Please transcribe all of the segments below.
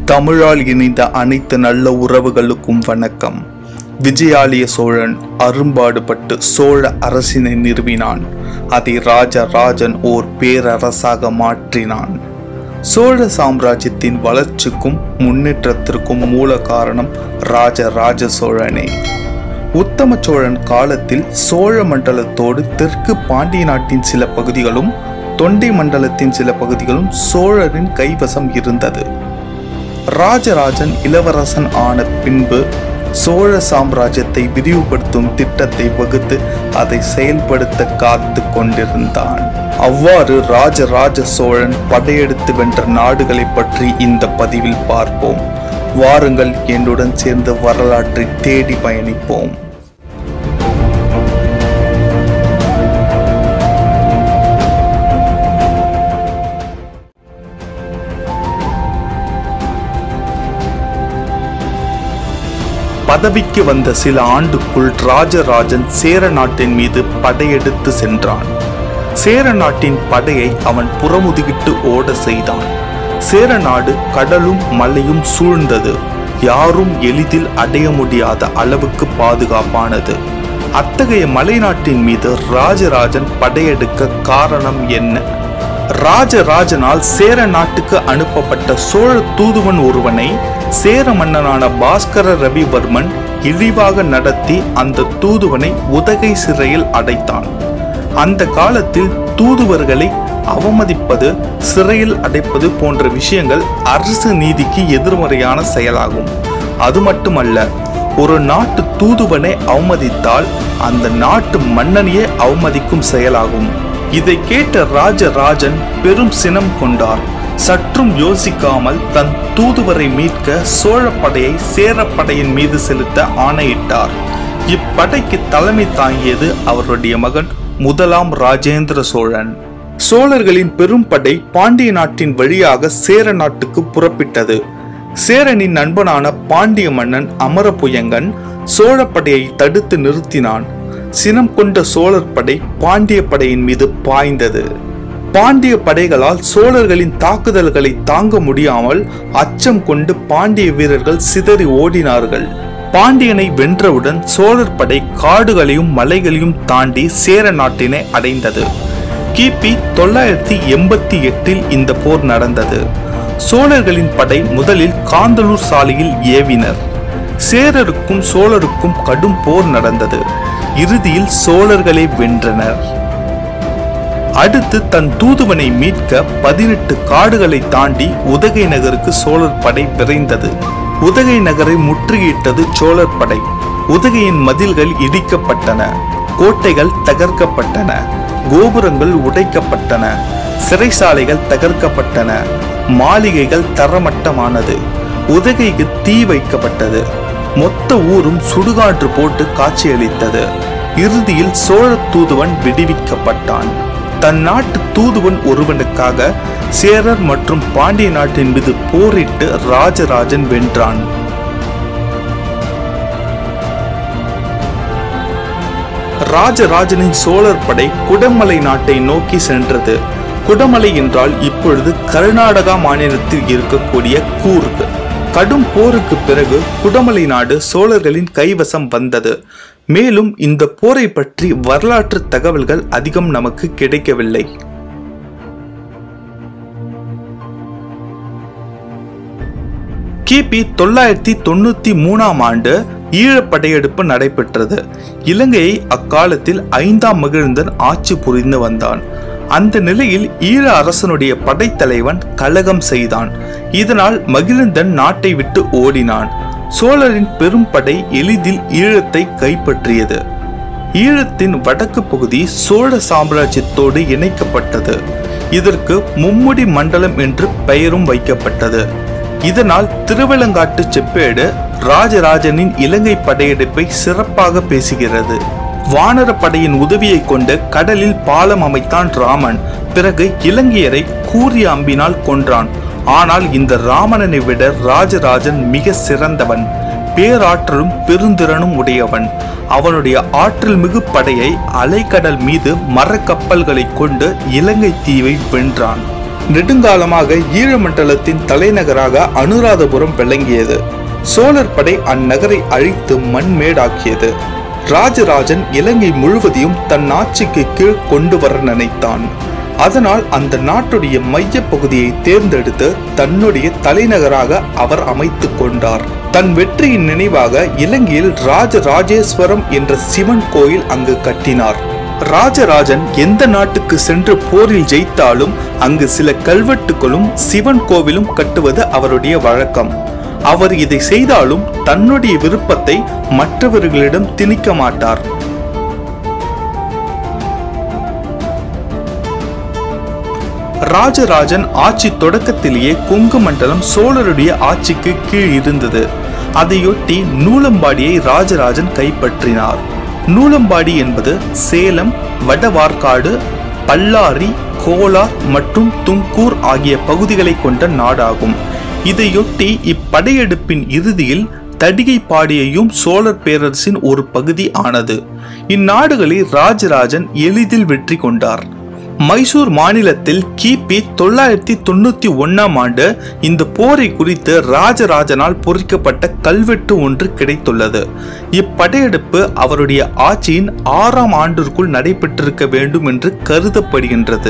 தமிழால் இணைந்த அனைத்து நல்ல உறவுகளுக்கும் வணக்கம். விஜயாலய சோழன் அரும்பாடுபட்டு சோழ அரசினை நிறுவினான். அதை ராஜராஜன் ஓர் பேரரசாக மாற்றினான். சோழ சாம்ராஜ்யத்தின் வளர்ச்சிக்கும் முன்னேற்றத்திற்கும் மூல காரணம் ராஜராஜ சோழனே. உத்தம சோழன் காலத்தில் சோழ மண்டலத்தோடு தெற்கு பாண்டிய நாட்டின் சில பகுதிகளும் தொண்டை மண்டலத்தின் சில பகுதிகளும் சோழரின் கைவசம் இருந்தது. ராஜராஜன் இளவரசன் ஆன பின்பு சோழ சாம்ராஜ்யத்தை விரிவுபடுத்தும் திட்டத்தை வகுத்து அதை செயல்படுத்த காத்து கொண்டிருந்தான். அவ்வாறு ராஜராஜ சோழன் படையெடுத்து வென்ற நாடுகளை பற்றி இந்த பதிவில் பார்ப்போம். வாருங்கள், என்னுடன் சேர்ந்து வரலாற்றை தேடி பயணிப்போம். பதவிக்கு வந்த சில ஆண்டுக்குள் ராஜராஜன் சேர நாட்டின் மீது படையெடுத்து சென்றான். சேர நாட்டின் படையை அவன் புறமுதுகிட்டு ஓட செய்தான். சேர நாடு கடலும் மலையும் சூழ்ந்தது. யாரும் எளிதில் அடைய முடியாத அளவுக்கு பாதுகாப்பானது. அத்தகைய மலை நாட்டின் மீது ராஜராஜன் படையெடுக்க காரணம் என்ன? ராஜராஜனால் சேர நாட்டுக்கு அனுப்பப்பட்ட சோழ தூதுவன் ஒருவனை சேர மன்னனான பாஸ்கர ரவிவர்மன் இழிவாக நடத்தி அந்த தூதுவனை உதகை சிறையில் அடைத்தான். அந்த காலத்தில் தூதுவர்களை அவமதிப்பது, சிறையில் அடைப்பது போன்ற விஷயங்கள் அரசு நீதிக்கு எதிர்மறையான செயலாகும். அது மட்டுமல்ல, ஒரு நாட்டு தூதுவனை அவமதித்தால் அந்த நாட்டு மன்னனையே அவமதிக்கும் செயலாகும். இதை கேட்ட ராஜராஜன் பெரும் சினம் கொண்டார். சற்றும் யோசிக்காமல் தன் தூதுவரை மீட்க சோழ படையை சேரப்படையின் மீது செலுத்த ஆணையிட்டார். இப்படைக்கு தலைமை தாங்கியது அவருடைய மகன் முதலாம் ராஜேந்திர சோழன். சோழர்களின் பெரும் படை பாண்டிய நாட்டின் வழியாக சேர நாட்டுக்கு புறப்பட்டது. சேரனின் நண்பனான பாண்டிய மன்னன் அமரபுயங்கன் சோழ படையை தடுத்து நிறுத்தினான். சினம் கொண்ட சோழர் படை பாண்டிய படையின் மீது பாய்ந்தது. பாண்டிய படைகளால் சோழர்களின் தாக்குதல்களை தாங்க முடியாமல் அச்சம் கொண்டு பாண்டிய வீரர்கள் சிதறி ஓடினார்கள். பாண்டியனை வென்றவுடன் சோழர் படை காடுகளையும் மலைகளையும் தாண்டி சேர நாட்டினை அடைந்தது. கிபி 988 இந்த போர் நடந்தது. சோழர்களின் படை முதலில் காந்தலூர் சாலையில் ஏவினர். சேரருக்கும் சோழருக்கும் கடும் போர் நடந்தது. இறுதியில் சோழர்களை வென்றனர். அடுத்து தன் தூதுவனை மீட்க 18 காடுகளை தாண்டி உதகை நகருக்கு சோழர் படை விரைந்தது. உதகை நகரை முற்றுகையிட்டது சோழர் படை. உதகையின் மதில்கள் இடிக்கப்பட்டன, கோட்டைகள் தகர்க்கப்பட்டன, கோபுரங்கள் உடைக்கப்பட்டன, சிறைசாலைகள் தகர்க்கப்பட்டன, மாளிகைகள் தரமட்டமானது. உதகைக்கு தீ வைக்கப்பட்டது. மொத்த ஊரும் சுடுகாற்று போட்டு காட்சியளித்தது. இறுதியில் சோழ தூதுவன் விடுவிக்கப்பட்டான். தன் நாட்டு தூதுவன் ஒருவனுக்காக சேரர் மற்றும் பாண்டிய நாட்டின் மீது போரிட்டு ராஜராஜன் வென்றான். ராஜராஜனின் சோழர் படை குடமலை நாட்டை நோக்கி சென்றது. குடமலை என்றால் இப்பொழுது கர்நாடகா மாநிலத்தில் இருக்கக்கூடிய கூர்க். கடும் போருக்கு பிறகு குடமலை நாடு சோழர்களின் கைவசம் வந்தது. மேலும் இந்த போரை பற்றி வரலாற்று தகவல்கள் அதிகம் நமக்கு கிடைக்கவில்லை. கிபி 993 ஆண்டு ஈழப் படையெடுப்பு நடைபெற்றது. இலங்கையை அக்காலத்தில் 5ஆம் மகிழ்ந்தன் ஆட்சி புரிந்து வந்தான். அந்த நிலையில் ஈழ அரசனுடைய படைத்தலைவன் கலகம் செய்தான். இதனால் மகிழ்ந்தன் நாட்டை விட்டு ஓடினான். சோழரின் பெரும் படை எளிதில் ஈழத்தை கைப்பற்றியது. ஈழத்தின் வடக்கு பகுதி சோழ சாம்ராஜ்யத்தோடு இணைக்கப்பட்டது. இதற்கு மும்முடி மண்டலம் என்று பெயரும் வைக்கப்பட்டது. இதனால் திருவலங்காட்டு செப்பேடு ராஜராஜனின் இலங்கை படையெடுப்பை சிறப்பாக பேசுகிறது. வானர படையின் உதவியை கொண்டு கடலில் பாலம் அமைத்தான் ராமன். பிறகு இலங்கையரை கூரிய அம்பினால் கொன்றான். ஆனால் இந்த ராமனை விட ராஜராஜன் மிக சிறந்தவன். பேராற்றலும் பெருந்திறனும் உடையவன். அவனுடைய ஆற்றல் மிகு படையை அலைக்கடல் மீது மரக்கப்பல்களை கொண்டு இலங்கை தீவை வென்றான். நெடுங்காலமாக ஈழமண்டலத்தின் தலைநகராக அனுராதபுரம் விளங்கியது. சோழர் படை அந்நகரை அழித்து மண்மேடாக்கியது. ராஜராஜன் இலங்கை முழுவதையும் தன் ஆட்சிக்கு கீழ் கொண்டு வர நினைத்தான். அதனால் அந்த நாட்டுடைய மைய பகுதியை தேர்ந்தெடுத்து தன்னுடைய தலைநகராக அவர் அமைத்துக் கொண்டார். தன் வெற்றியின் நினைவாக இலங்கையில் ராஜராஜேஸ்வரம் என்ற சிவன் கோயில் அங்கு கட்டினார். ராஜராஜன் எந்த நாட்டுக்கு சென்று போரில் ஜெயித்தாலும் அங்கு சில கல்வெட்டுகளும் சிவன் கோவிலும் கட்டுவது அவருடைய வழக்கம். அவர் இதை செய்தாலும் தன்னுடைய விருப்பத்தை மற்றவர்களிடம் திணிக்க மாட்டார். ராஜராஜன் ஆட்சி தொடக்கத்திலேயே கொங்கு மண்டலம் சோழருடைய ஆட்சிக்கு கீழ் இருந்தது. அதையொட்டி நூலம்பாடியை ராஜராஜன் கைப்பற்றினார். நூலம்பாடி என்பது சேலம், வடவார்காடு, பல்லாரி, கோலார் மற்றும் துங்கூர் ஆகிய பகுதிகளை கொண்ட நாடாகும். இதையொட்டி இப்படையெடுப்பின் இறுதியில் தடிகைப்பாடியையும் சோழர் பேரரசின் ஒரு பகுதி ஆனது. இந்நாடுகளை ராஜராஜன் எளிதில் வெற்றி கொண்டார். மைசூர் மாநிலத்தில் கிபி 991 இந்த போரை குறித்து ராஜராஜனால் பொறிக்கப்பட்ட கல்வெட்டு ஒன்று கிடைத்துள்ளது. இப்படையெடுப்பு அவருடைய ஆட்சியின் 6ஆம் ஆண்டிற்குள் நடைபெற்றிருக்க வேண்டும் என்று கருதப்படுகின்றது.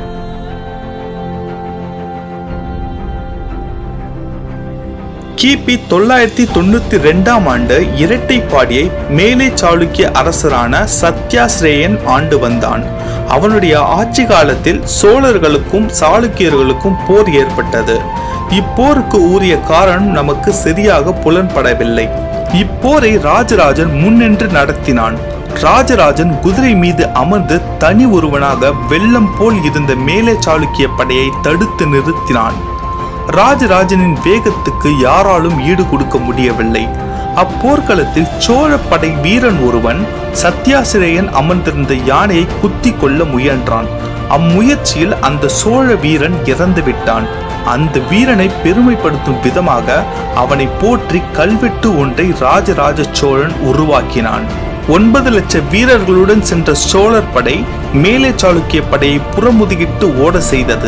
கிபி 992 இரட்டைப்பாடியை மேலே சாளுக்கிய அரசரான சத்யாஸ்ரேயன் ஆண்டு வந்தான். அவனுடைய ஆட்சி காலத்தில் சோழர்களுக்கும் சாளுக்கியர்களுக்கும் போர் ஏற்பட்டது. இப்போருக்கு உரிய காரணம் நமக்கு சரியாக புலன்படவில்லை. இப்போரை ராஜராஜன் முன்னின்று நடத்தினான். ராஜராஜன் குதிரை மீது அமர்ந்து தனி ஒருவனாக வெள்ளம் போல் இருந்த மேலே சாளுக்கிய படையை தடுத்து நிறுத்தினான். ராஜராஜனின் வேகத்துக்கு யாராலும் ஈடு கொடுக்க முடியவில்லை. அப்போர்க்களத்தில் சோழ படை வீரன் ஒருவன் சத்யாசிரேயன் அமர்ந்திருந்த யானையை குத்தி கொள்ள முயன்றான். அம்முயற்சியில் அந்த சோழ வீரன் இறந்து விட்டான். அந்த வீரனை பெருமைப்படுத்தும் விதமாக அவனை போற்றி கல்வெட்டு ஒன்றை ராஜராஜ சோழன் உருவாக்கினான். 9 லட்சம் வீரர்களுடன் சென்ற சோழர் படை மேலே சாளுக்கிய படையை புறமுதுகிட்டு ஓட செய்தது.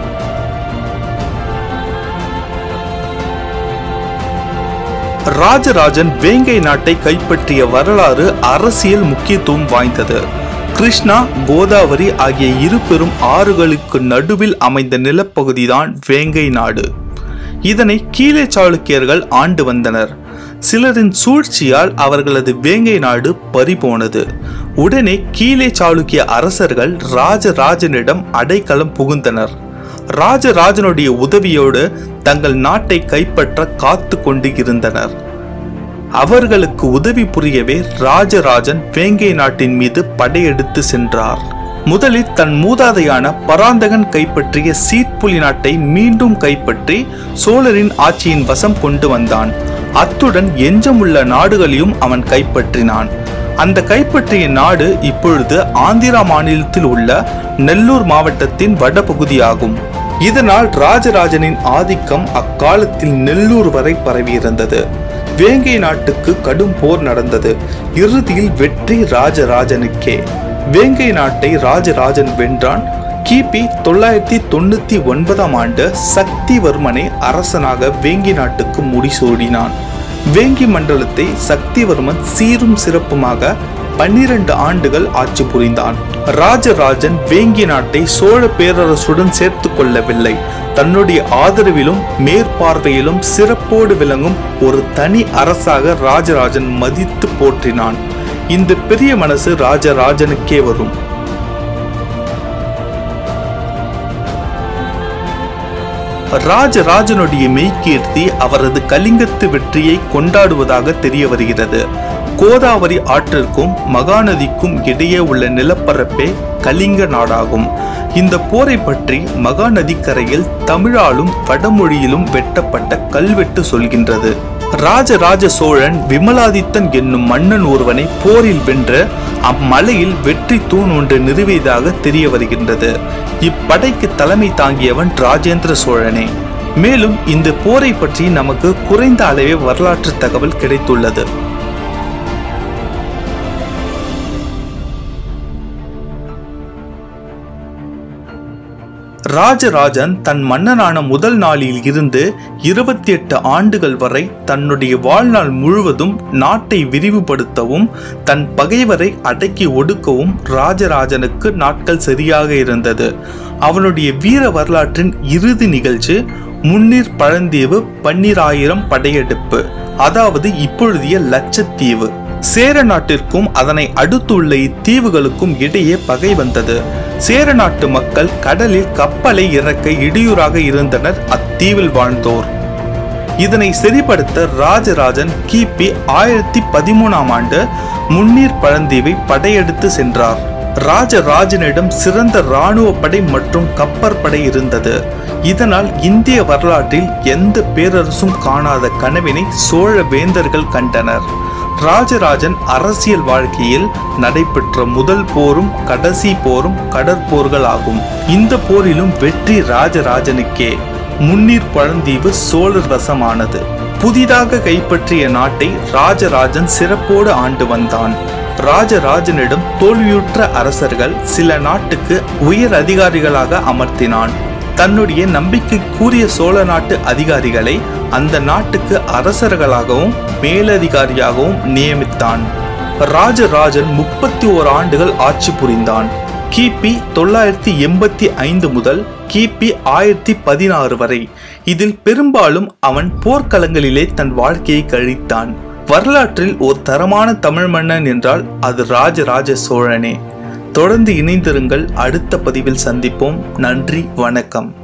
ராஜராஜன் வேங்கை நாட்டை கைப்பற்றிய வரலாறு அரசியல் முக்கியத்துவம் வாய்ந்தது. கிருஷ்ணா, கோதாவரி ஆகிய இரு பெரும் ஆறுகளுக்கு நடுவில் அமைந்த நிலப்பகுதிதான் வேங்கை நாடு. இதனை கீழே சாளுக்கியர்கள் ஆண்டு வந்தனர். சிலரின் சூழ்ச்சியால் அவர்களது வேங்கை நாடு பறிபோனது. உடனே கீழே சாளுக்கிய அரசர்கள் ராஜராஜனிடம் அடைக்கலம் புகுந்தனர். ராஜராஜனுடைய உதவியோடு தங்கள் நாட்டை கைப்பற்ற காத்து கொண்டு இருந்தனர். அவர்களுக்கு உதவி புரியவே ராஜராஜன் வேங்கை நாட்டின் மீது படையெடுத்து சென்றார். முதலில் தன் மூதாதையான பராந்தகன் கைப்பற்றிய சீட்புலி நாட்டை மீண்டும் கைப்பற்றி சோழரின் ஆட்சியின் வசம் கொண்டு வந்தான். அத்துடன் எஞ்சமுள்ள நாடுகளையும் அவன் கைப்பற்றினான். அந்த கைப்பற்றிய நாடு இப்பொழுது ஆந்திரா மாநிலத்தில் உள்ள நெல்லூர் மாவட்டத்தின் வடபகுதியாகும். இதனால் ராஜராஜனின் ஆதிக்கம் அக்காலத்தில் நெல்லூர் வரை பரவியிருந்தது. வேங்கை நாட்டுக்கு கடும் போர் நடந்தது. இறுதியில் வெற்றி ராஜராஜனுக்கே. வேங்கை நாட்டை ராஜராஜன் வென்றான். கிபி 999 சக்திவர்மனை அரசனாக வேங்கி நாட்டுக்கு முடிசூடினான். வேங்கி மண்டலத்தை சக்திவர்மன் சீரும் சிறப்புமாக 12 ஆண்டுகள் ஆட்சி புரிந்தான். ராஜராஜன் வேங்கி நாட்டை சோழ பேரரசுடன் சேர்த்து கொள்ளவில்லை. தன்னுடைய ஆதரவிலும் மேற்பார்வையிலும் சிறப்போடு விளங்கும் ஒரு தனி அரசாக ராஜராஜன் மதித்து போற்றினான். இந்த பெரிய மனசு ராஜராஜனுக்கே வரும். ராஜராஜனுடைய மெய்கீர்த்தி அவரது கலிங்கத்து வெற்றியை கொண்டாடுவதாக தெரிய வருகிறது. கோதாவரி ஆற்றிற்கும் மகாநதிக்கும் இடையே உள்ள நிலப்பரப்பே கலிங்க நாடாகும். இந்த போரை பற்றி மகாநதி கரையில் தமிழாலும் வடமொழியிலும் வெட்டப்பட்ட கல்வெட்டு சொல்கின்றது. ராஜராஜ சோழன் விமலாதித்தன் என்னும் மன்னன் ஒருவனை போரில் வென்று அம்மலையில் வெற்றி தூண் ஒன்று நிறுவியதாக தெரிய வருகின்றது. இப்படைக்கு தலைமை தாங்கியவன் ராஜேந்திர சோழனே. மேலும் இந்த போரை பற்றி நமக்கு குறைந்த அளவே வரலாற்று தகவல் கிடைத்துள்ளது. ராஜராஜன் தன் மன்னனான முதல் நாளில் இருந்து 28 ஆண்டுகள் வரை தன்னுடைய வாழ்நாள் முழுவதும் நாட்டை விரிவுபடுத்தவும் தன் பகைவரை அடக்கி ஒடுக்கவும் ராஜராஜனுக்கு நாட்கள் சரியாக இருந்தது. அவனுடைய வீர வரலாற்றின் இறுதி நிகழ்ச்சி முன்னீர் பழந்தீவு 12000 படையெடுப்பு, அதாவது இப்பொழுதைய லட்சத்தீவு. சேர நாட்டிற்கும் அதனை அடுத்துள்ள இத்தீவுகளுக்கும் இடையே பகை வந்தது. சேர நாட்டு மக்கள் கடலில் கப்பலை இறக்க இடையூறாக இருந்தனர் அத்தீவில் வாழ்ந்தோர். இதனை சரிப்படுத்த ராஜராஜன் கிபி 1013ஆம் ஆண்டு முன்னீர் பழந்தீவை படையெடுத்து சென்றார். ராஜராஜனிடம் சிறந்த இராணுவ படை மற்றும் கப்பற்படை இருந்தது. இதனால் இந்திய வரலாற்றில் எந்த பேரரசும் காணாத கனவினை சோழ வேந்தர்கள் கண்டனர். ராஜராஜன் அரசியல் வாழ்க்கையில் நடைபெற்ற முதல் போரும் கடைசி போரும் கடற்போர்கள் ஆகும். இந்த போரிலும் வெற்றி ராஜராஜனுக்கே. முன்னீர் பழந்தீவு சோழர் வசமானது. புதிதாக கைப்பற்றிய நாட்டை ராஜராஜன் சிறப்போடு ஆண்டு வந்தான். ராஜராஜனிடம் தோல்வியுற்ற அரசர்கள் சில நாட்டுக்கு உயர் அதிகாரிகளாக அமர்த்தினான். தன்னுடைய நம்பிக்கைக்குரிய சோழ நாட்டு அதிகாரிகளை அந்த நாட்டுக்கு அரசர்களாகவும் மேலதிகாரியாகவும் நியமித்தான். ராஜராஜன் 31 ஆண்டுகள் ஆட்சி புரிந்தான். கிபி 985 முதல் கிபி 1016 வரை. இதில் பெரும்பாலும் அவன் போர்க்களங்களிலே தன் வாழ்க்கையை கழித்தான். வரலாற்றில் ஒரு தரமான தமிழ் மன்னன் என்றால் அது ராஜராஜ சோழனே. தொடர்ந்து இணைந்திருங்கள். அடுத்த பதிவில் சந்திப்போம். நன்றி, வணக்கம்.